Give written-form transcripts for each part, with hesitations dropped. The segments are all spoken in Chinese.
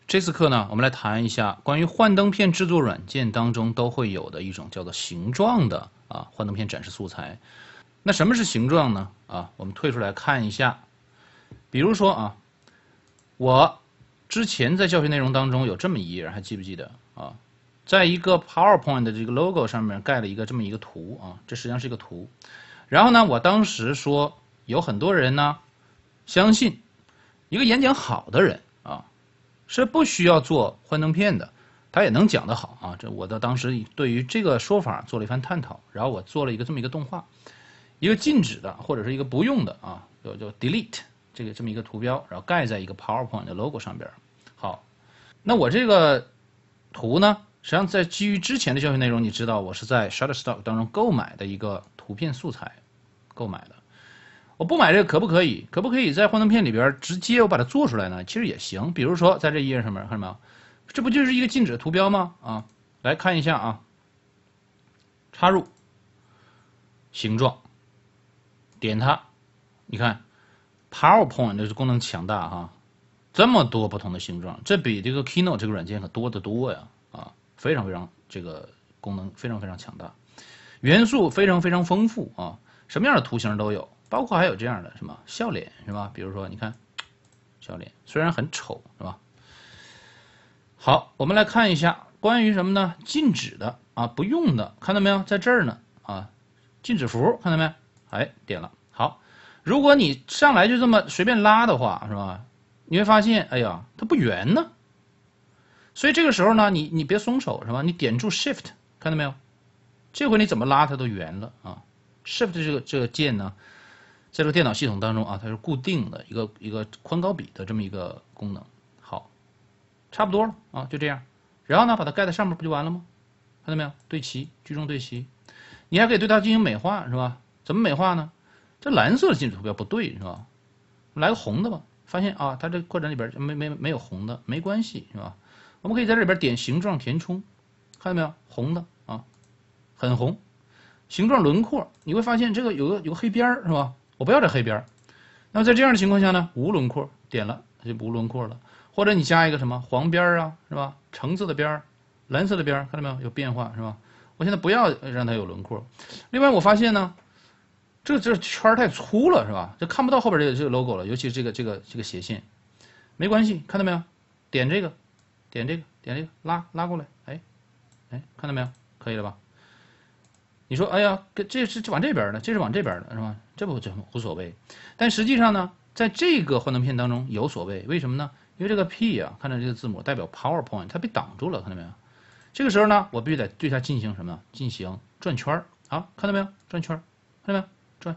这次课呢，我们来谈一下关于幻灯片制作软件当中都会有的一种叫做形状的幻灯片展示素材。那什么是形状呢？我们退出来看一下，比如说我之前在教学内容当中有这么一页，还记不记得在一个 PowerPoint 的这个 logo 上面盖了一个这么一个图这实际上是一个图。然后呢，我当时说有很多人呢相信一个演讲好的人是不需要做幻灯片的，他也能讲得好这我的当时对于这个说法做了一番探讨，然后我做了这么一个动画，一个禁止的或者是一个不用的就 delete 这么一个图标，然后盖在一个 PowerPoint 的 logo 上边。好，那我这个图呢，实际上在基于之前的教学内容，你知道我是在 Shutterstock 当中购买的一个图片素材购买的。我不买这个可不可以？可不可以在幻灯片里边直接我把它做出来呢？其实也行。比如说在这一页上面，看到没有？这不就是一个禁止的图标吗？来看一下插入形状，点它，你看 PowerPoint 的功能强大这么多不同的形状，这比这个 Keynote 这个软件可多得多呀非常非常这个功能非常非常强大，元素非常非常丰富什么样的图形都有。包括还有这样的什么笑脸是吧？比如说你看笑脸虽然很丑是吧？好，我们来看一下关于什么呢？禁止的不用的，看到没有？在这儿呢禁止符看到没？点了。好，如果你上来就这么随便拉的话是吧？你会发现哎呀它不圆呢。所以这个时候呢你别松手是吧？你点住 Shift 看到没有？这回你怎么拉它都圆了Shift 这个键呢，在这个电脑系统当中它是固定的一个宽高比的这么一个功能。好，差不多了就这样。然后呢，把它盖在上面不就完了吗？看到没有？对齐，居中对齐。你还可以对它进行美化是吧？怎么美化呢？这蓝色的禁止图标不对是吧？来个红的吧。发现它这扩展里边没有红的，没关系是吧？我们可以在这里边点形状填充，看到没有？红的很红。形状轮廓，你会发现这个有个黑边是吧？我不要这黑边。那么在这样的情况下呢，无轮廓，点了它就无轮廓了。或者你加一个什么黄边是吧？橙色的边，蓝色的边，看到没有？有变化是吧？我现在不要让它有轮廓。另外我发现呢，这圈太粗了是吧？这看不到后边这个 logo 了，尤其是这个斜线。没关系，看到没有？点这个，拉过来，看到没有？可以了吧？你说哎呀，这是往这边的，这是往这边的是吧？这无所谓。但实际上呢，在这个幻灯片当中有所谓，为什么呢？因为这个 P 看到这个字母代表 PowerPoint， 它被挡住了，看到没有？这个时候呢，我必须得对它进行什么？进行转圈看到没有？转圈，看到没有？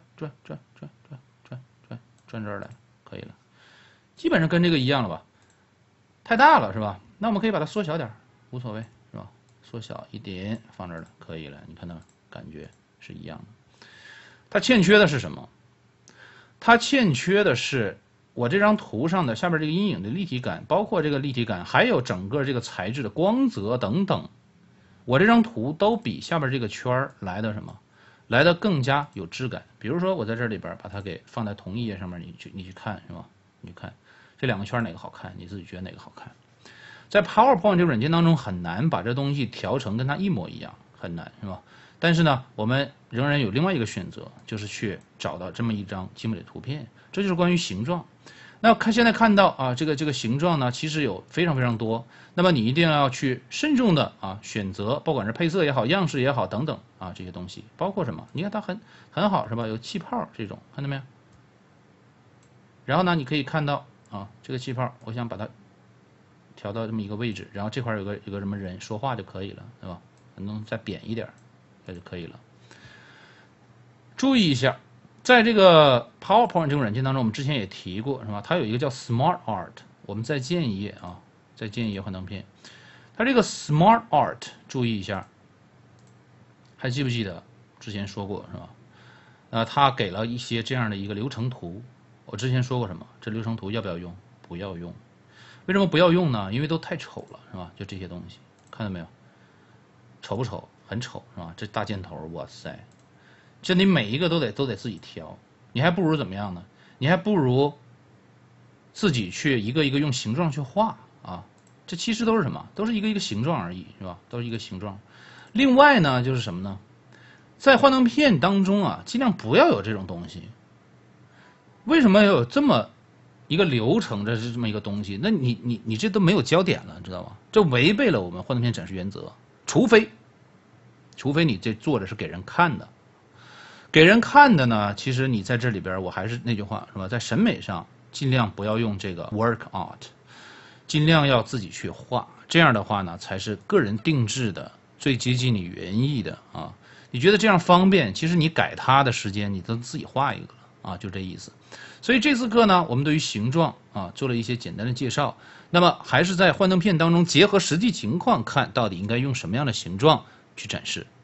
转这儿来，可以了。基本上跟这个一样了吧？太大了是吧？那我们可以把它缩小点，无所谓是吧？缩小一点放这儿了，可以了。你看到感觉是一样的。它欠缺的是什么？它欠缺的是我这张图上的下边这个阴影的立体感，包括这个立体感，还有整个这个材质的光泽等等。我这张图都比下边这个圈来的什么？来的更加有质感。比如说我在这里边把它给放在同一页上面，你去看是吧？你看这两个圈哪个好看？你自己觉得哪个好看？在 PowerPoint 这个软件当中很难把这东西调成跟它一模一样，很难是吧？但是呢，我们仍然有另外一个选择，就是去找到这么一张精美的图片。这就是关于形状。那现在看到这个形状呢，其实有非常非常多。那么你一定要去慎重的选择，不管是配色也好，样式也好等等这些东西，包括什么？你看它很好是吧？有气泡这种，看到没有？然后呢，你可以看到这个气泡，我想把它调到这么一个位置，然后这块有个什么人说话就可以了，对吧？能再扁一点，这就可以了。注意一下。在这个 PowerPoint 这个软件当中，我们之前也提过，是吧？它有一个叫 Smart Art， 我们再建一页再建一页幻灯片。它这个 Smart Art， 注意一下，还记不记得之前说过是吧？它给了一些这样的一个流程图。我之前说过什么？这流程图要不要用？不要用。为什么不要用呢？因为都太丑了，是吧？就这些东西，看到没有？丑不丑？很丑，是吧？这大箭头，哇塞！这你每一个都得自己调，你还不如怎么样呢？你还不如自己去一个一个用形状去画这其实都是什么？都是一个形状而已，是吧？都是一个形状。另外呢，就是什么呢？在幻灯片当中啊，尽量不要有这种东西。为什么要有这么一个流程？这是这么一个东西，那你这都没有焦点了，知道吗？这违背了我们幻灯片展示原则。除非你这做的是给人看的，给人看的呢，其实你在这里边，我还是那句话，是吧？在审美上尽量不要用这个 work art， 尽量要自己去画。这样的话呢，才是个人定制的，最接近你原意的啊。你觉得这样方便，其实你改它的时间，你都自己画一个了啊，就这意思。所以这次课呢，我们对于形状啊做了一些简单的介绍。那么还是在幻灯片当中结合实际情况看到底应该用什么样的形状去展示。